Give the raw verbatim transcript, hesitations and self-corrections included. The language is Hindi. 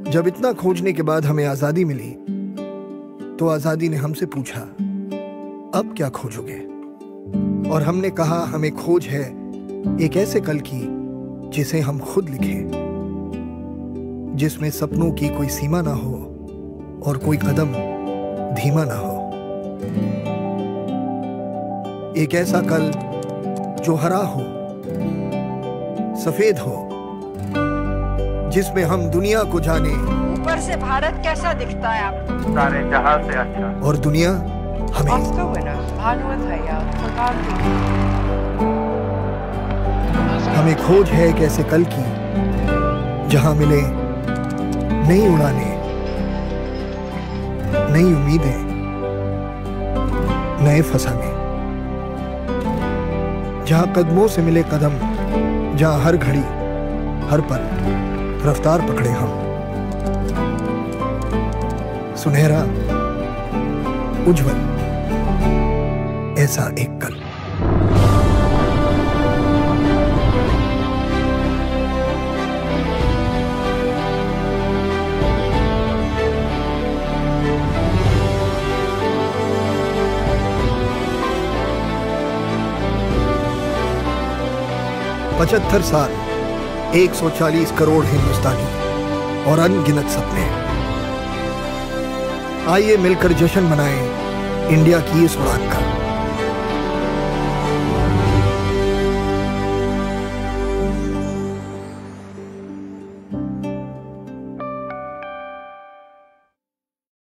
जब इतना खोजने के बाद हमें आजादी मिली तो आजादी ने हमसे पूछा, अब क्या खोजोगे? और हमने कहा, हमें खोज है एक ऐसे कल की जिसे हम खुद लिखें, जिसमें सपनों की कोई सीमा ना हो और कोई कदम धीमा ना हो। एक ऐसा कल जो हरा हो, सफेद हो, जिसमें हम दुनिया को जाने। ऊपर से भारत कैसा दिखता है आपको? सारे जहां से अच्छा। और दुनिया हमें। ऑस्कर विनर भानुमति भैया फुरकान हमें खोज है एक ऐसे कल की जहां मिले नई उड़ानें, नई उम्मीदें, नए फसाने। जहां कदमों से मिले कदम, जहां हर घड़ी हर पल रफ्तार पकड़े हम। सुनहरा उज्जवल ऐसा एक कल। पचहत्तर साल, एक सौ चालीस करोड़ हिंदुस्तानी और अनगिनत सपने। आइए मिलकर जश्न मनाएं इंडिया की इस उड़ान का।